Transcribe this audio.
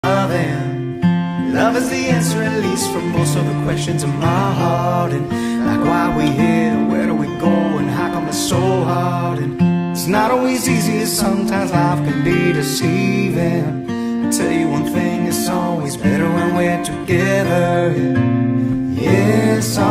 loving. Love is the answer, at least for most of the questions in my heart. And like, why are we here? Where do we go? And how come it's so hard? And it's not always easy, sometimes life can be deceiving. I'll tell you one thing, it's always better when we're together. Yeah, it's